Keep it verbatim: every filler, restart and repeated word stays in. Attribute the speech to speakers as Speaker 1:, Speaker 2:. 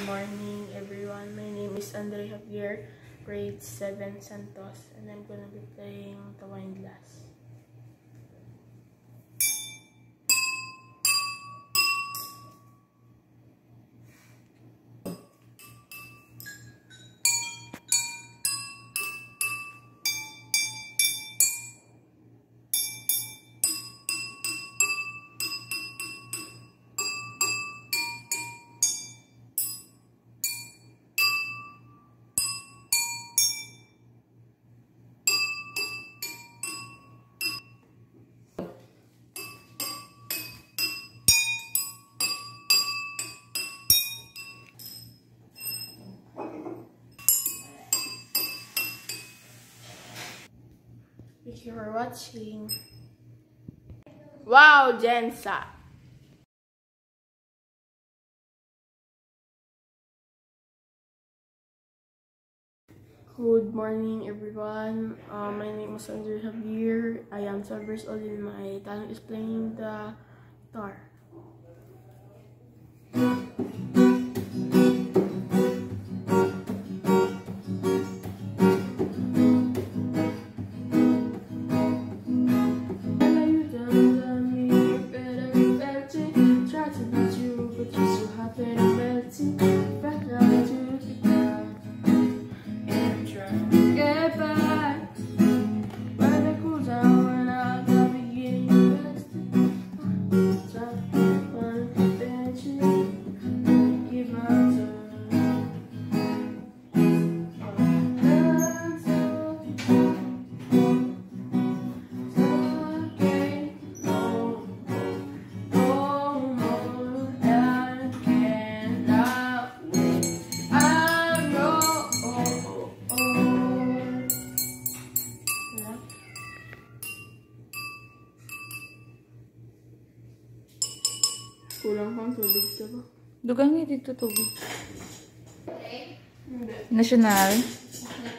Speaker 1: morning, everyone. My name is Andre Javier, grade seven Santos, and I'm gonna be playing the wine glass. Thank you for watching. Wow, Jensa! Good morning, everyone. Uh, my name is Andre Javier. I am twelve years old and my talent is playing the guitar. Kulang pang tubig ka ba?
Speaker 2: Dugang dito tubig. National.